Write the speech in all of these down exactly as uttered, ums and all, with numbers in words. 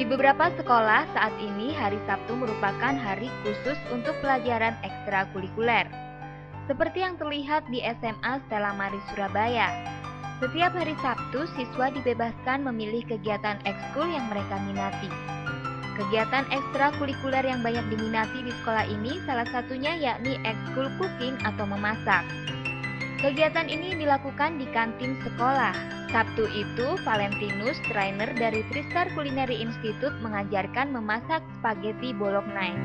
beberapa sekolah saat ini hari Sabtu merupakan hari khusus untuk pelajaran ekstrakurikuler. Seperti yang terlihat di S M A Stella Maris Surabaya. Setiap hari Sabtu, siswa dibebaskan memilih kegiatan ekskul yang mereka minati. Kegiatan ekstrakurikuler yang banyak diminati di sekolah ini salah satunya yakni ekskul cooking atau memasak. Kegiatan ini dilakukan di kantin sekolah. Sabtu itu, Valentinus, trainer dari Tristar Culinary Institute, mengajarkan memasak spaghetti bolognese.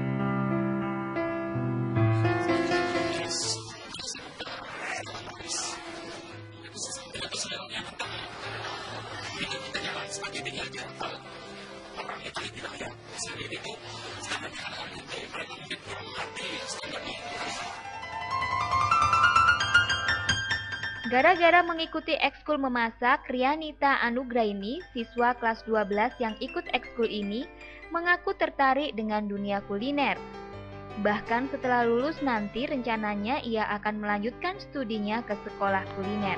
Gara-gara mengikuti ekskul memasak, Rianita Anugraini, siswa kelas dua belas yang ikut ekskul ini, mengaku tertarik dengan dunia kuliner. Bahkan setelah lulus nanti rencananya ia akan melanjutkan studinya ke sekolah kuliner.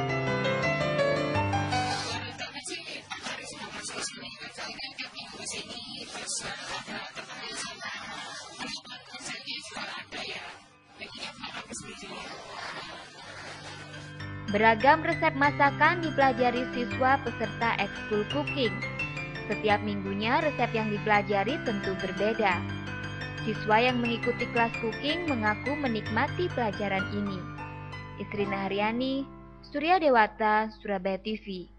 Beragam resep masakan dipelajari siswa peserta ekskul cooking. Setiap minggunya resep yang dipelajari tentu berbeda. Siswa yang mengikuti kelas cooking mengaku menikmati pelajaran ini. Isrina Haryani, Surya Dewata, Surabaya T V.